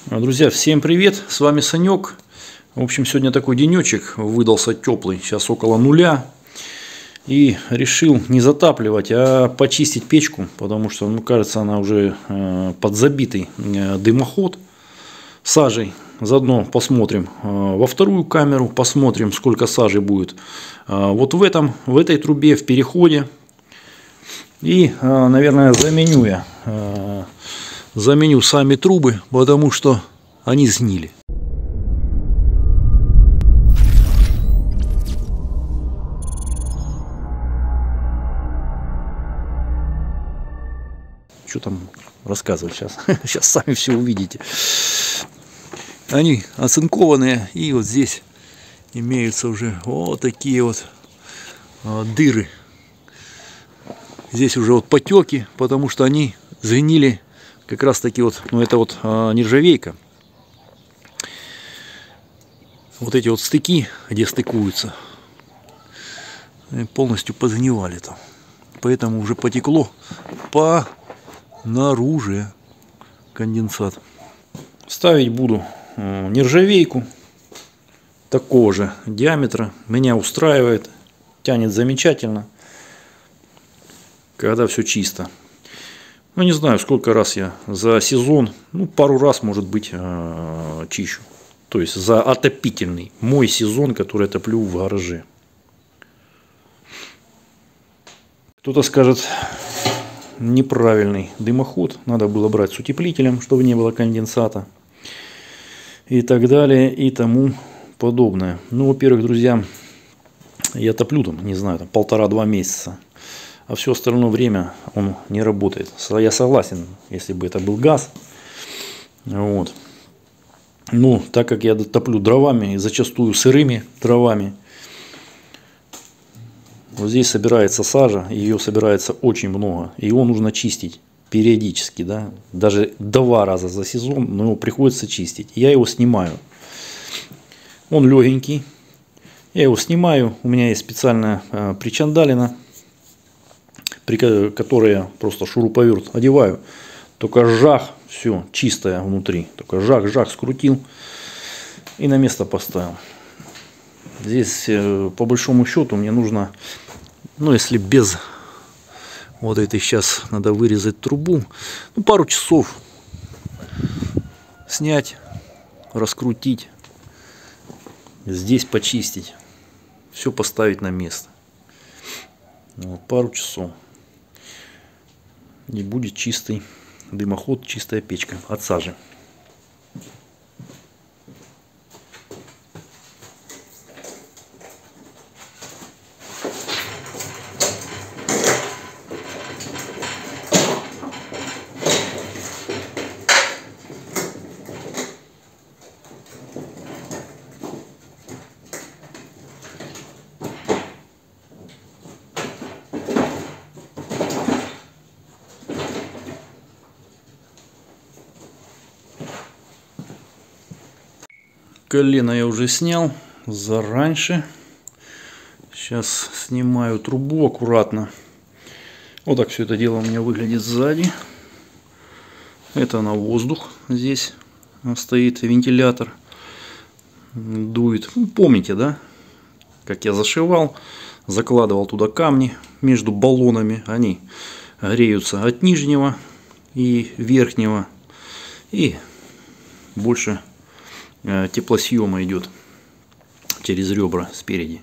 Друзья, всем привет, с вами Санек. В общем, сегодня такой денечек выдался теплый, сейчас около нуля. И решил не затапливать, а почистить печку, потому что, кажется, она уже подзабитый дымоход сажей. Заодно посмотрим во вторую камеру, посмотрим, сколько сажи будет вот в этой трубе, в переходе. И, наверное, заменю сами трубы, потому что они сгнили. Что там рассказывать сейчас? Сейчас сами все увидите. Они оцинкованные, и вот здесь имеются уже вот такие вот дыры. Здесь уже вот потеки, потому что они сгнили как раз таки вот, это вот нержавейка. Вот эти вот стыки, где стыкуются, полностью позгнивали там. Поэтому уже потекло по наружу конденсат. Ставить буду нержавейку такого же диаметра. Меня устраивает, тянет замечательно, когда все чисто. Не знаю, сколько раз я за сезон, пару раз, может быть, чищу. То есть за отопительный мой сезон, который я топлю в гараже. Кто-то скажет, неправильный дымоход, надо было брать с утеплителем, чтобы не было конденсата. И так далее, и тому подобное. Во-первых, друзья, я топлю там, не знаю, 1,5-2 месяца. А все остальное время он не работает. Я согласен, если бы это был газ. Вот. Так как я топлю дровами, и зачастую сырыми дровами, вот здесь собирается сажа, ее собирается очень много. И его нужно чистить периодически, да? Даже 2 раза за сезон, но его приходится чистить. Я его снимаю. Он легенький. Я его снимаю. У меня есть специальная причандалина, при которой я просто шуруповерт одеваю. Только жах, все чистое внутри. Только жах скрутил и на место поставил. Здесь по большому счету мне нужно, если без вот этой, сейчас надо вырезать трубу, пару часов снять, раскрутить, здесь почистить, все поставить на место. Пару часов. И будет чистый дымоход, чистая печка от сажи. Колено я уже снял зараньше. Сейчас снимаю трубу аккуратно. Вот так все это дело у меня выглядит сзади. Это на воздух. Здесь стоит вентилятор. Дует. Помните, да? Как я зашивал. Закладывал туда камни между баллонами. Они греются от нижнего и верхнего. И больше теплосъема идет через ребра спереди.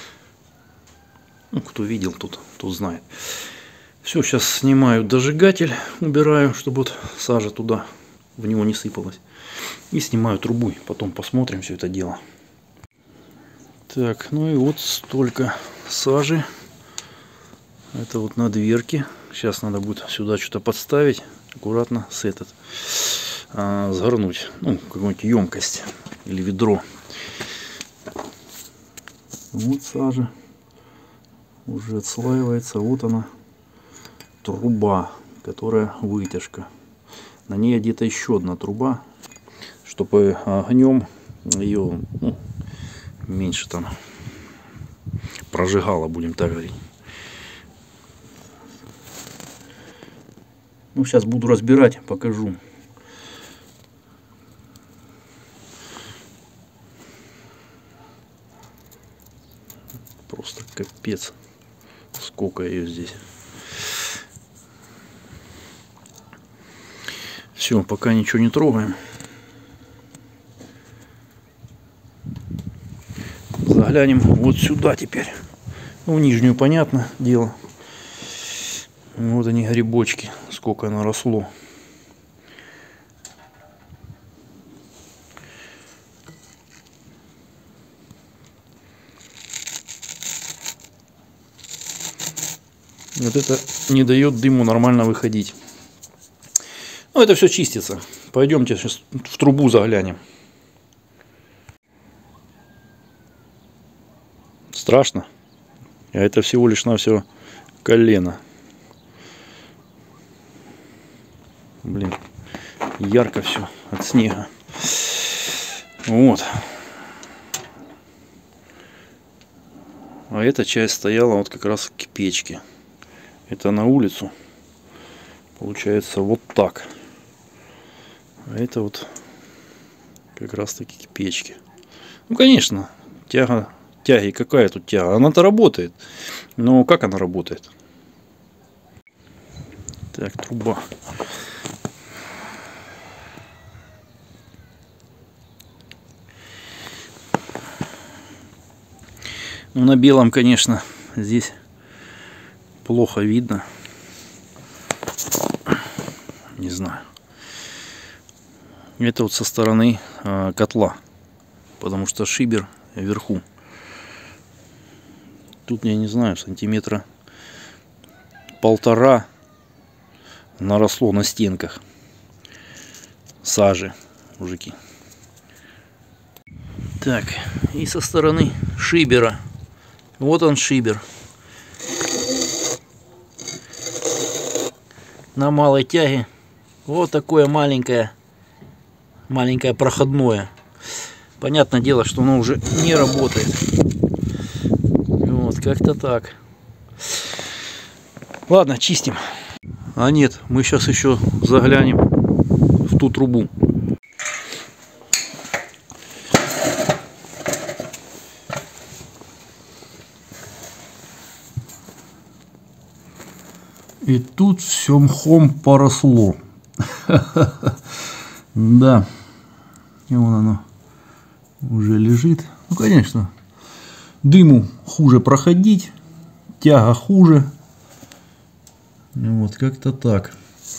Кто видел, тот знает. Все, сейчас снимаю дожигатель, убираю, чтобы вот сажа туда в него не сыпалась. И снимаю трубу, потом посмотрим все это дело. Так, и вот столько сажи. Это вот на дверке. Сейчас надо будет сюда что-то подставить. Аккуратно сгорнуть, какую-нибудь емкость или ведро. Вот сажа уже отслаивается. Вот она, труба, которая вытяжка. На ней где-то еще одна труба, чтобы огнем ее меньше там прожигало, будем так говорить. Сейчас буду разбирать, покажу. Просто капец. Сколько ее здесь. Все, пока ничего не трогаем. Заглянем вот сюда теперь. Ну, в нижнюю, понятно дело. Вот они, грибочки. Сколько оно росло. Вот это не дает дыму нормально выходить. Ну, это все чистится. Пойдемте сейчас в трубу заглянем. Страшно. А это всего лишь навсего колено. Блин, ярко все от снега. Вот. А эта часть стояла вот как раз к печке. Это на улицу. Получается вот так. А это вот как раз таки к печке. Ну, конечно, тяги, какая тут тяга? Она-то работает. Но как она работает? Так, труба. Ну, на белом, конечно, здесь плохо видно. Не знаю. Это вот со стороны котла. Потому что шибер вверху. Тут, я не знаю, сантиметра 1,5 наросло на стенках сажи, мужики. Так, и со стороны шибера. Вот он, шибер. На малой тяге. Вот такое маленькое проходное. Понятное дело, что оно уже не работает. Вот, как-то так. Ладно, чистим. А нет, мы сейчас еще заглянем в ту трубу. И тут все мхом поросло. Да. И вон оно уже лежит. Ну, конечно, дыму хуже проходить, тяга хуже. Вот, как-то так.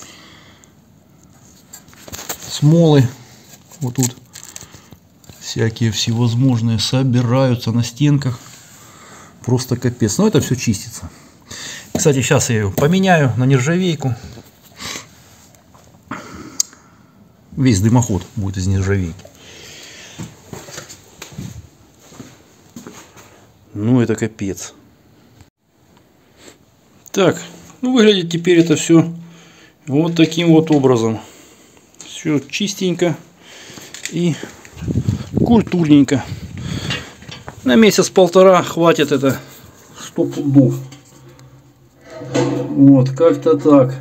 Смолы вот тут всякие всевозможные собираются на стенках. Просто капец. Но это все чистится. Кстати, сейчас я ее поменяю на нержавейку. Весь дымоход будет из нержавейки. Ну, это капец. Так, ну, выглядит теперь это все вот таким вот образом. Все чистенько и культурненько. На месяц-полтора хватит это 100 пудов. Вот, как-то так.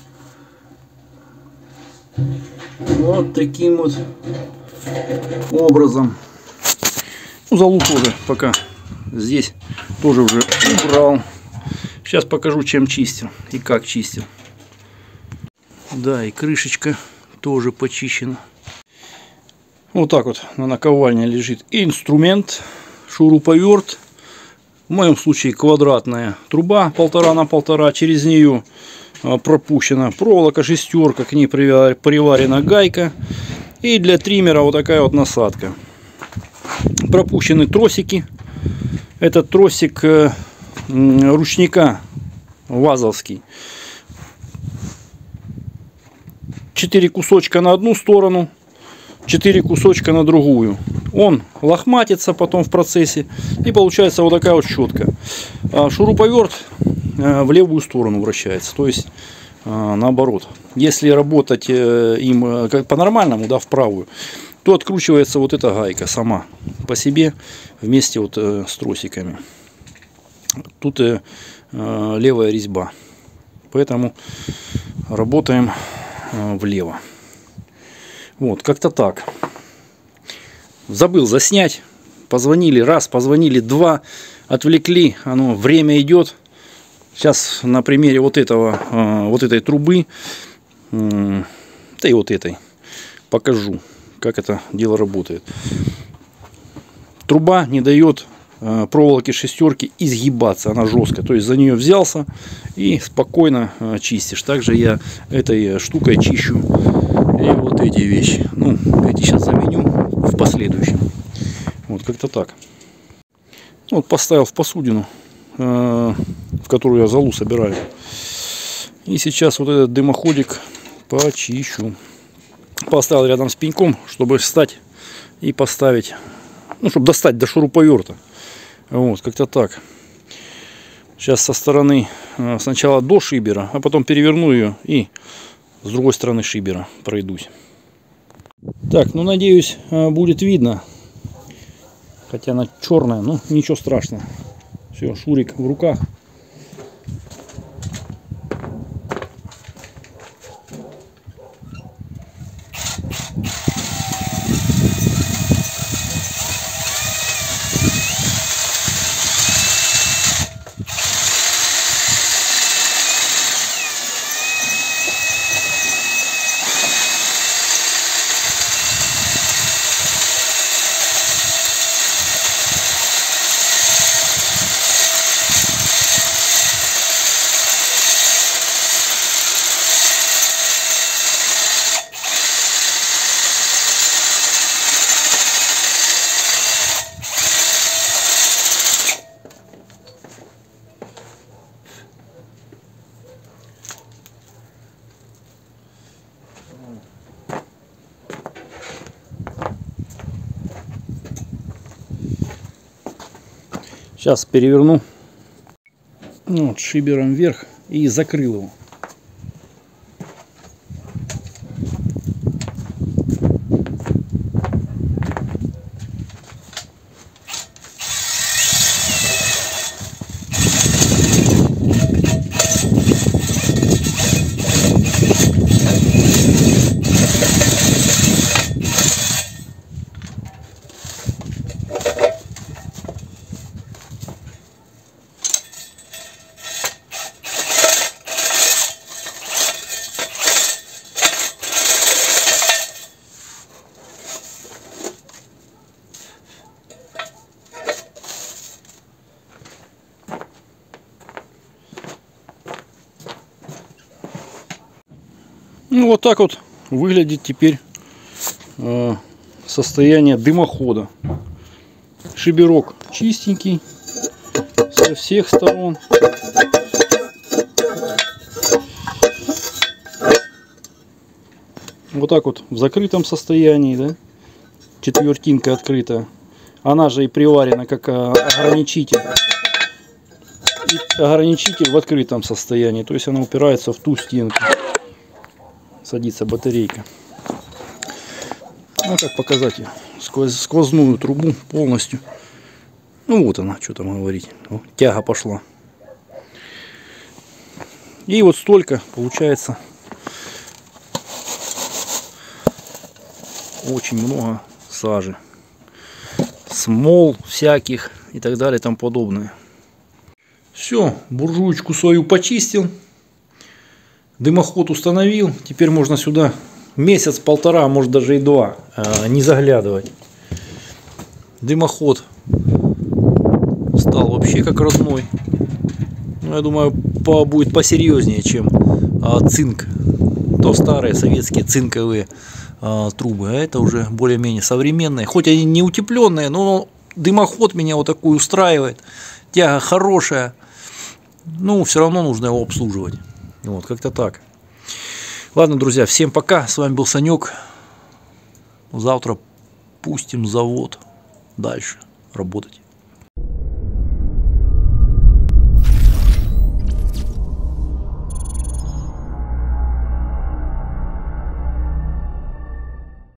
Вот таким вот образом. Ну, золу тоже пока здесь тоже уже убрал. Сейчас покажу, чем чистил и как чистил. Да, и крышечка тоже почищена. Вот так вот на наковальне лежит инструмент, шуруповерт. В моем случае квадратная труба 1,5 на 1,5. Через нее пропущена проволока, шестерка, к ней приварена гайка. И для триммера вот такая вот насадка. Пропущены тросики. Этот тросик ручника вазовский. 4 кусочка на одну сторону, 4 кусочка на другую. Он лохматится потом в процессе, и получается вот такая вот щетка. Шуруповерт в левую сторону вращается, то есть наоборот. Если работать им как по-нормальному, да, в правую, то откручивается вот эта гайка сама по себе вместе вот с тросиками. Тут левая резьба, поэтому работаем влево. Вот, как-то так. Забыл заснять. Позвонили раз, позвонили два, отвлекли, оно, время идет. Сейчас на примере вот этой трубы, да и вот этой, покажу, как это дело работает. Труба не дает проволоки шестерки изгибаться, она жесткая. То есть за нее взялся и спокойно чистишь. Также я этой штукой чищу и вот эти вещи. Ну, эти сейчас заменю в последующем. Вот как-то так. Вот поставил в посудину, в которую я золу собираю. И сейчас вот этот дымоходик почищу. Поставил рядом с пеньком, чтобы встать и поставить, ну, чтобы достать до шуруповерта. Вот, как-то так. Сейчас со стороны сначала до шибера, а потом переверну ее и с другой стороны шибера пройдусь. Так, ну, надеюсь, будет видно. Хотя она черная, но ничего страшного. Все, шурик в руках. Сейчас переверну, вот, шибером вверх и закрыл его. Ну, вот так вот выглядит теперь состояние дымохода. Шиберок чистенький со всех сторон. Вот так вот в закрытом состоянии, да? Четвертинка открыта. Она же и приварена как ограничитель. И ограничитель в открытом состоянии. То есть она упирается в ту стенку. Садится батарейка. Ну, как показать ее? Сквозную трубу полностью. Ну, вот она, что там говорить. О, тяга пошла. И вот столько получается. Очень много сажи. Смол всяких и так далее и тому подобное. Все, буржуечку свою почистил. Дымоход установил. Теперь можно сюда месяц-полтора, может даже и два, не заглядывать. Дымоход стал вообще как родной. Ну, я думаю, будет посерьезнее, чем цинк. То старые советские цинковые трубы. А это уже более-менее современные. Хоть они не утепленные, но дымоход меня вот такой устраивает. Тяга хорошая. Ну, все равно нужно его обслуживать. Вот, как-то так. Ладно, друзья, всем пока. С вами был Санек. Завтра пустим завод дальше работать.